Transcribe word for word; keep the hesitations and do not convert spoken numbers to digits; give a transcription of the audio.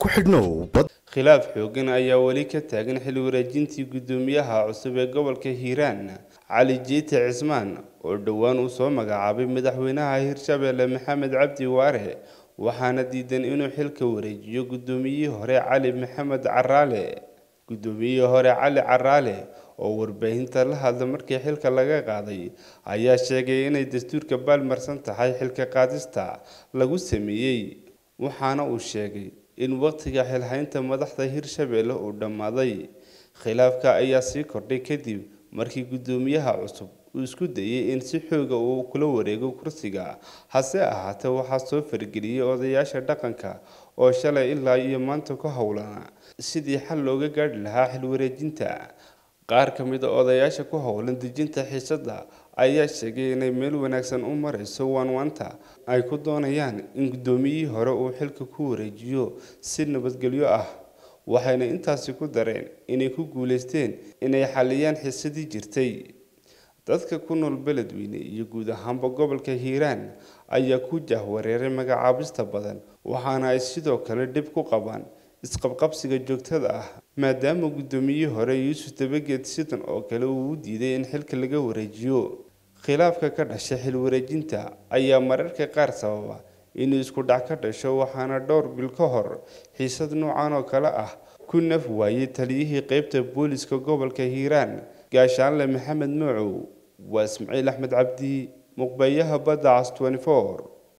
ku xidhnow bad khilaaf xooggan ayaa wali ka taagan xil wareejintii gudoomiyaha cusub ee gobolka Hiiraan Cali Jeete Cismaan oo dhawaan uu soo magacaabay madaxweynaha Hirshabelle Maxamed Cabdi Waare waxaana diidan inuu xilka wareejiyo gudoomiyihii hore Cali Maxamed Caraale gudoomiyihii hore Cali Caraale oo warbaahinta la hadla markii xilka laga qaaday ayaa sheegay inay dastuurka baalmarsan tahay xilka qaadista lagu sameeyay waxaana uu sheegay in waqtiga xilhaynta madaxda Hirshabelle uu dhamaaday khilaafka ayaa sii kordhay kadib markii gudoomiyaha cusub uu isku dayay in si xoog ah uu kula wareego kursiga hase ahaatee waxa soo fargeliyay odayaasha dhaqanka oo shalay ilaa iyo maanta ku howlana sidii xal looga gaari lahaa xil wareejinta qaar ka mid ah odayaasha ku howlan dejinta xiisada ayaa sheegay inay meel wanaagsan u marayso waanwaanta ay ku doonayaan in gudoomiyihii hore uu xilka ku wareejiyo si nabadgelyo ah waxayna intaasi ku dareen inay ku guuleysteen inay xaliyaan xiisadii jirtay dadka ku nool beledweyne iyo guud ahaanba gobolka Hiiraan ayaa ku jahwareeray magacaabista badan waxaana ay sidoo kale dib ku qabaan isqabqabsiga joogtada ah maadaama gudoomiyihii hore Yuusuf Dabageed sidan oo kale uu diiday in xilka laga wareejiyo khilaafka ka dhashay xil wareejinta ayaa mararka qaar sababa in isku dhac ka dhasho waxaana dhowr bil ka hor xiisad noocan oo kale ah ku naf waayay taliyihii qaybta booliska gobolka Hiiraan gaashaanle Maxamed Macow waa Ismaaciil Axmed Cabdi muqbayaha badda cas twenty four